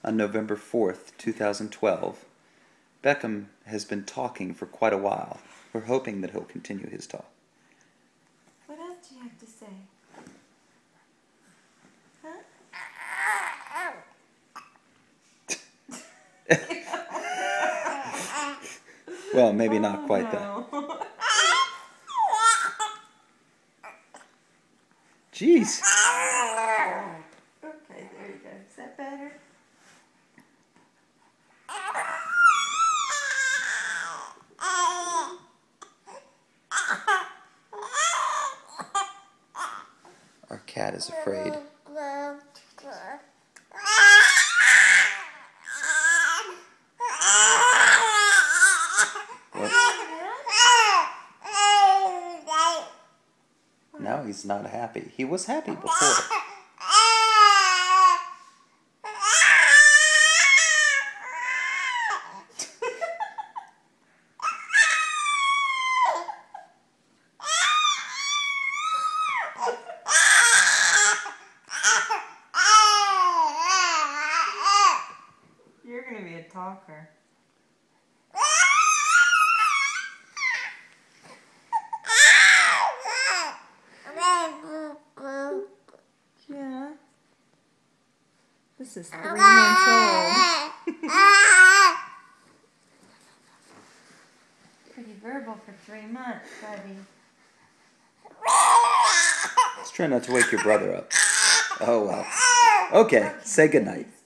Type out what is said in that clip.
on November 4th, 2012. Beckham has been talking for quite a while. We're hoping that he'll continue his talk. What else do you have to say? Huh? Well, maybe not quite that. Jeez. Okay, there you go. Is that better? Our cat is afraid. Now he's not happy. He was happy before. You're going to be a talker. Yeah. This is 3 months old. Pretty verbal for 3 months, buddy. Let's try not to wake your brother up. Oh, well. Okay, say goodnight.